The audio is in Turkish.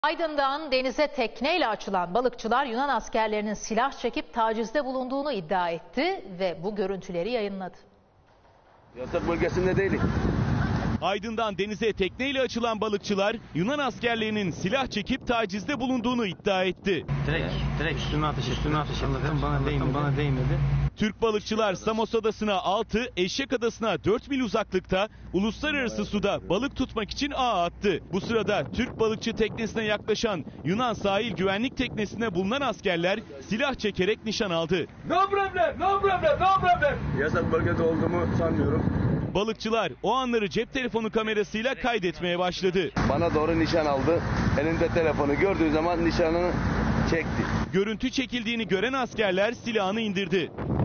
Aydın'dan denize tekneyle açılan balıkçılar Yunan askerlerinin silah çekip tacizde bulunduğunu iddia etti ve bu görüntüleri yayınladı. Yasak bölgesinde değilim. Aydın'dan denize tekneyle açılan balıkçılar Yunan askerlerinin silah çekip tacizde bulunduğunu iddia etti. Direkt üstüme ateş ettim. Bana değmedi. Türk balıkçılar Samos Adası'na 6, Eşek Adası'na 4 mil uzaklıkta uluslararası suda balık tutmak için ağ attı. Bu sırada Türk balıkçı teknesine yaklaşan Yunan sahil güvenlik teknesine bulunan askerler silah çekerek nişan aldı. No problem. Yasak bölgede olduğumu sanmıyorum. Balıkçılar o anları cep telefonu kamerasıyla kaydetmeye başladı. Bana doğru nişan aldı. Elinde telefonu gördüğü zaman nişanını çekti. Görüntü çekildiğini gören askerler silahını indirdi.